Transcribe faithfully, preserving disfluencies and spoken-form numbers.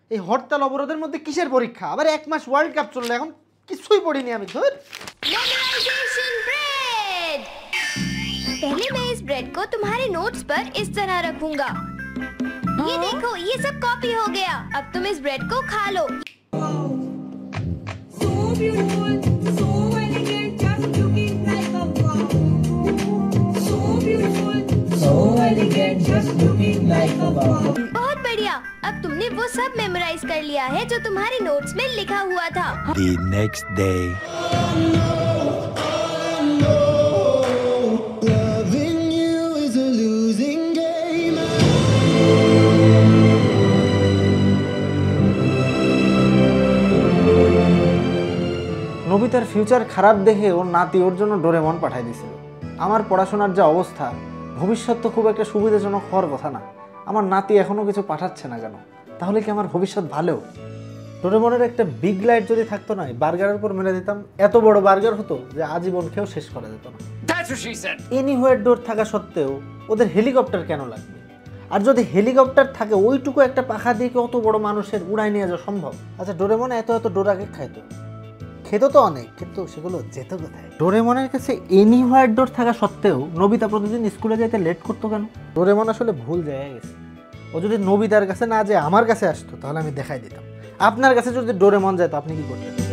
এই হরতাল অবরোধের মধ্যে কিসের পরীক্ষা? আবার এক মাস ওয়ার্ল্ড কাপ চললো, এখন কিছুই পড়িনি আমি। ধর मेमोराइजेशन ब्रेड। पहले मैं इस ब्रेड को तुम्हारे नोट्स पर इस तरह रखूंगा। ये देखो, ये सब कॉपी हो गया। अब तुम इस ब्रेड को खा लो। So beautiful, so elegant, just looking like a wow. So beautiful, so elegant, just looking like a wow. बहुत बढ़िया। अब तुमने वो सब मेमोराइज कर लिया है जो तुम्हारे नोट्स में लिखा हुआ था। The next day. Loving you is a losing game. নবিতার ফিউচার খারাপ দেখে ওর নাতি ওর জন্য ডোরেমন পাঠিয়ে দিয়েছিল। আমার পড়াশোনার যা অবস্থা, ভবিষ্যৎ তো খুব একটা সুবিধাজনক হওয়ার কথা না। আমার নাতি এখনো কিছু পাঠাচ্ছে না কেন? তাহলে কি আমার ভবিষ্যৎ ভালো? ডোরেমনের একটা বিগ লাইট যদি থাকতো না, বার্গারের উপর মেরে দিতাম, এত বড় বার্গার হতো যে আজীবন খেয়েও শেষ করা যেত না। এনিহোয়ার ডোর থাকা সত্ত্বেও ওদের হেলিকপ্টার কেন লাগবে? আর যদি হেলিকপ্টার থাকে, ওইটুকু একটা পাখা দিয়ে কি অত বড় মানুষের উড়াই নিয়ে যাওয়া সম্ভব? আচ্ছা, ডোরেমন এত এত ডোর আগে খাইতো, খেত তো অনেক, কিন্তু সেগুলো যেত কোথায়? ডোরেমনের কাছে এনিহোয়ার ডোর থাকা সত্ত্বেও নবিতা প্রতিদিন স্কুলে যেতে লেট করতো কেন? ডোরেমন আসলে ভুল জায়গায় গেছে। ও যদি নবিতার কাছে না যেয়ে আমার কাছে আসতো, তাহলে আমি দেখাই দিতাম। আপনার কাছে যদি ডোরেমন যেত, আপনি কি করতেন?